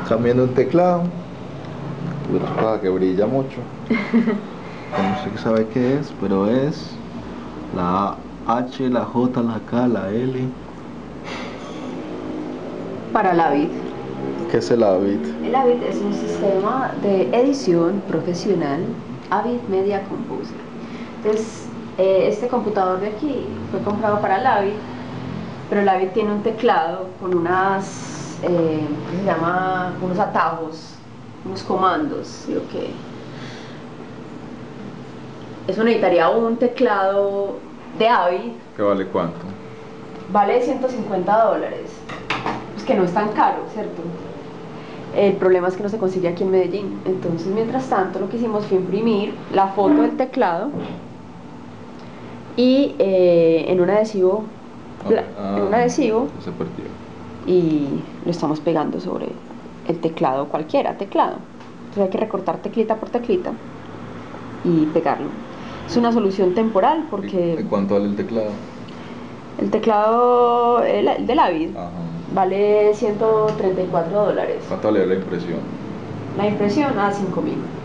cambiando un teclado. Una cosa que brilla mucho. No sé qué sabe qué es, pero es la H, la J, la K, la L. Para el Avid. ¿Qué es el Avid? El Avid es un sistema de edición profesional, Avid Media Composer. Entonces, este computador de aquí fue comprado para el Avid, pero el Avid tiene un teclado con ¿qué se llama? Unos atajos, unos comandos, lo que eso necesitaría un teclado de Avid. ¿Qué vale cuánto? Vale $150, pues que no es tan caro, ¿cierto? El problema es que no se consigue aquí en Medellín. Entonces, mientras tanto, lo que hicimos fue imprimir la foto del teclado y en un adhesivo, Se perdió. y lo estamos pegando sobre el teclado, cualquiera teclado. Entonces hay que recortar teclita por teclita y pegarlo. Es una solución temporal porque ¿Y cuánto vale el teclado? el teclado el del Avid Ajá. vale $134. ¿Cuánto vale la impresión? La impresión a 5.000.